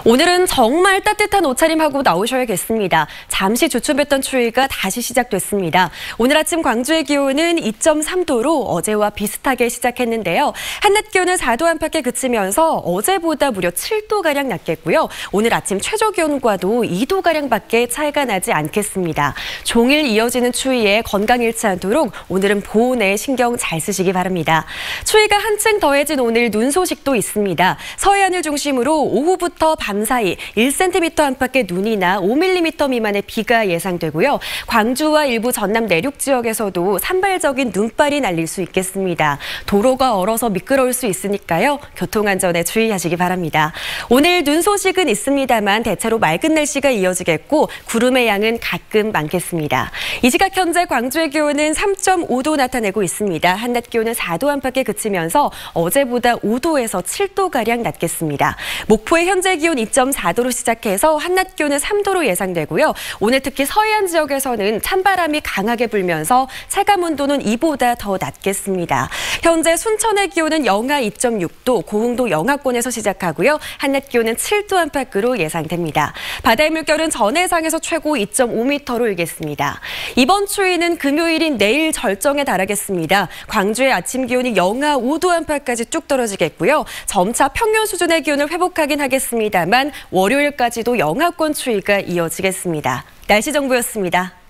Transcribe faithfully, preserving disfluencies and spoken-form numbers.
오늘은 정말 따뜻한 옷차림하고 나오셔야겠습니다. 잠시 주춤했던 추위가 다시 시작됐습니다. 오늘 아침 광주의 기온은 이 점 삼 도로 어제와 비슷하게 시작했는데요. 한낮 기온은 사 도 안팎에 그치면서 어제보다 무려 칠 도가량 낮겠고요. 오늘 아침 최저 기온과도 이 도가량밖에 차이가 나지 않겠습니다. 종일 이어지는 추위에 건강 잃지 않도록 오늘은 보온에 신경 잘 쓰시기 바랍니다. 추위가 한층 더해진 오늘 눈 소식도 있습니다. 서해안을 중심으로 오후부터 밤 사이 일 센티미터 안팎의 눈이나 오 밀리미터 미만의 비가 예상되고요. 광주와 일부 전남 내륙 지역에서도 산발적인 눈발이 날릴 수 있겠습니다. 도로가 얼어서 미끄러울 수 있으니까요. 교통안전에 주의하시기 바랍니다. 오늘 눈 소식은 있습니다만 대체로 맑은 날씨가 이어지겠고 구름의 양은 가끔 많겠습니다. 이 시각 현재 광주의 기온은 삼 점 오 도 나타내고 있습니다. 한낮 기온은 사 도 안팎에 그치면서 어제보다 오 도에서 칠 도가량 낮겠습니다. 목포의 현재 기온 이 점 사 도로 시작해서 한낮 기온은 삼 도로 예상되고요. 오늘 특히 서해안 지역에서는 찬바람이 강하게 불면서 체감온도는 이보다 더 낮겠습니다. 현재 순천의 기온은 영하 이 점 육 도, 고흥도 영하권에서 시작하고요. 한낮 기온은 칠 도 안팎으로 예상됩니다. 바다의 물결은 전해상에서 최고 이 점 오 미터로 일겠습니다. 이번 추위는 금요일인 내일 절정에 달하겠습니다. 광주의 아침 기온이 영하 오 도 안팎까지 쭉 떨어지겠고요. 점차 평년 수준의 기온을 회복하긴 하겠습니다만 월요일까지도 영하권 추위가 이어지겠습니다. 날씨 정보였습니다.